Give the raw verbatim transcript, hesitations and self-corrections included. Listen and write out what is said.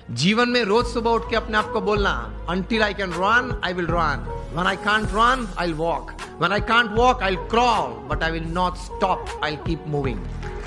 जीवन में रोज सुबह उठ के अपने आप को बोलना, until I can run, I will run. When I can't run, I'll walk. When I can't walk, I'll crawl. But I will not stop. I'll keep moving.